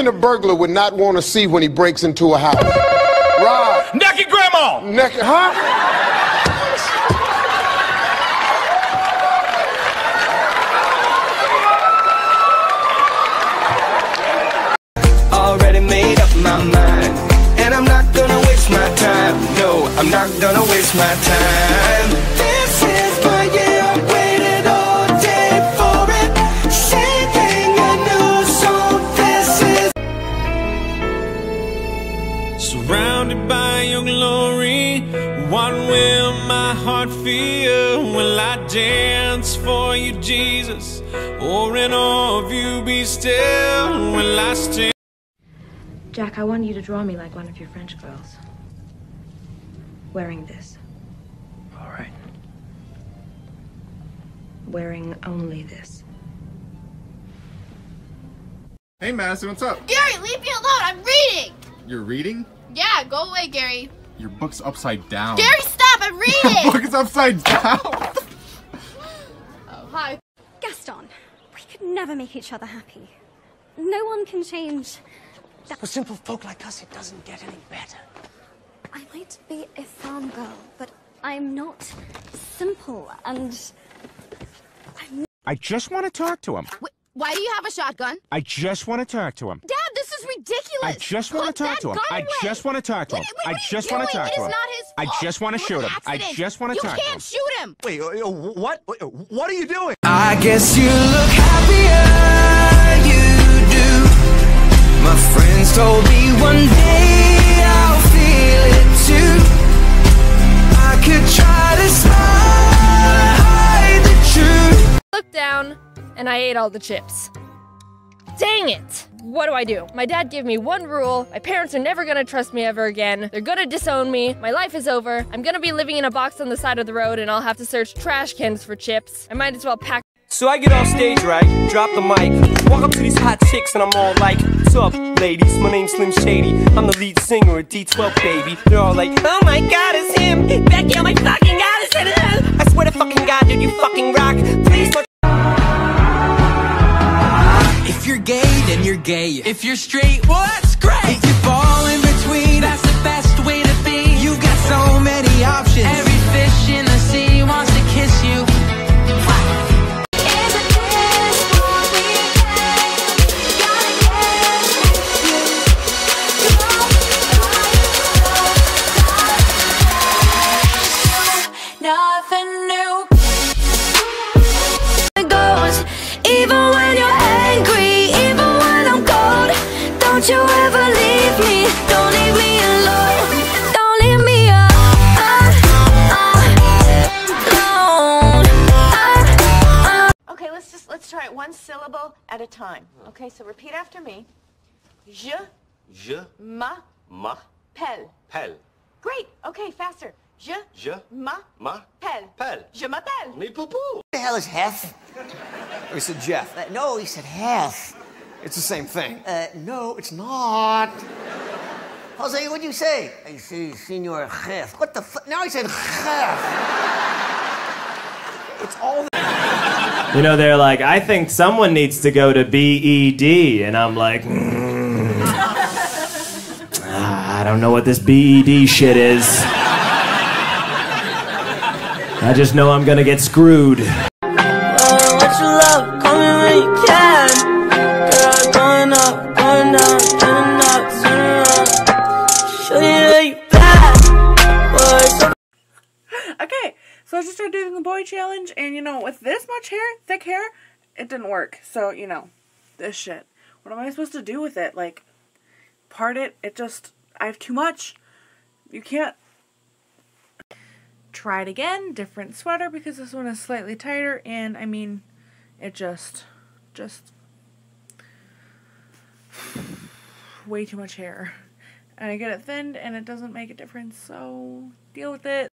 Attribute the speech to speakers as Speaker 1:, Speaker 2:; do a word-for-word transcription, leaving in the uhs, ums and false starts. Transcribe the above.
Speaker 1: A burglar would not want to see when he breaks into a house. Rob.
Speaker 2: Naked grandma!
Speaker 1: Naked, huh?
Speaker 3: Already made up my mind, and I'm not gonna waste my time. No, I'm not gonna waste my time. This is my year, I've waited all day for it. Singing a new song, this is.
Speaker 4: Surrounded by your glory, what will my heart feel? Will I dance for you, Jesus? Or in awe of you be still? Will I stand?
Speaker 5: Jack, I want you to draw me like one of your French girls. Wearing this.
Speaker 2: All right.
Speaker 5: Wearing only this.
Speaker 6: Hey Madison, what's up?
Speaker 7: Gary, leave me alone. I'm reading.
Speaker 6: You're reading?
Speaker 7: Yeah, go away, Gary.
Speaker 6: Your book's upside down.
Speaker 7: Gary, stop. I'm reading.
Speaker 6: Your book is upside down.
Speaker 7: Oh, hi.
Speaker 8: Gaston, we could never make each other happy. No one can change.
Speaker 2: For simple folk like us, it doesn't get any better.
Speaker 8: I might be a farm girl, but I'm not simple, and I'm...
Speaker 9: I just want to talk to him.
Speaker 7: Wait, why do you have a shotgun?
Speaker 9: I just want to talk to him.
Speaker 7: Dad, this is ridiculous.
Speaker 9: I just want to talk to him. I just want to talk to him. I just want to talk to him. I just want to shoot him. I just want to talk to him.
Speaker 7: You can't shoot him.
Speaker 2: Wait, uh, what? What are you doing?
Speaker 3: I guess you look happier, you do. My friends told me one day I'll feel it too. I could try to smile, hide the truth.
Speaker 10: Looked down, and I ate all the chips. Dang it! What do I do? My dad gave me one rule. My parents are never gonna trust me ever again. They're gonna disown me. My life is over. I'm gonna be living in a box on the side of the road, and I'll have to search trash cans for chips. I might as well pack.
Speaker 3: So I get off stage, right? Drop the mic, walk up to these hot chicks, and I'm all like, "What's up, ladies? My name's Slim Shady. I'm the lead singer at D twelve, baby." They're all like, "Oh my God, it's him! Becky, oh my fucking God, it's him!" I swear to fucking God, dude, you fucking rock. Please, fuck. If you're gay, then you're gay. If you're straight, well, that's great. If you fall in between, that's the best way to be. You've got so many options. Every fish in the sea wants to kiss you.
Speaker 8: Nothing new. It goes, even when you're angry, even when I'm cold. Don't you ever leave me, don't leave me alone. Don't leave me alone.
Speaker 11: Okay, let's just, let's try it one syllable at a time. Okay, so repeat after me. Je.
Speaker 2: Je.
Speaker 11: Ma.
Speaker 2: Ma.
Speaker 11: Pelle.
Speaker 2: Pelle.
Speaker 11: Great. Okay, faster. Je.
Speaker 2: Je.
Speaker 11: Ma.
Speaker 2: Ma.
Speaker 11: Pelle.
Speaker 2: Pelle.
Speaker 11: Je m'appelle.
Speaker 2: Me poo poo.
Speaker 12: What the hell is Hef?
Speaker 2: Oh, he said Jeff.
Speaker 12: Uh, no, he said Hef.
Speaker 2: It's the same thing.
Speaker 12: Uh, no, it's not. Jose, what'd you say? I say, Senor Hef. What the fuck? Now he said Hef.
Speaker 2: It's all
Speaker 13: You know, they're like, I think someone needs to go to B E D. And I'm like, mm, I don't know what this B E D shit is. I just know I'm gonna get screwed.
Speaker 3: What you love, call me when you can. Girl, going up, going down, turning up, turning up. Show you that you bad.
Speaker 14: Okay, so I just started doing the boy challenge, and you know, with this much hair, thick hair, it didn't work. So, you know, this shit. What am I supposed to do with it? Like, part it, it just, I have too much. You can't. Try it again, different sweater, because this one is slightly tighter, and I mean, it just, just, way too much hair. And I get it thinned, and it doesn't make a difference, so deal with it.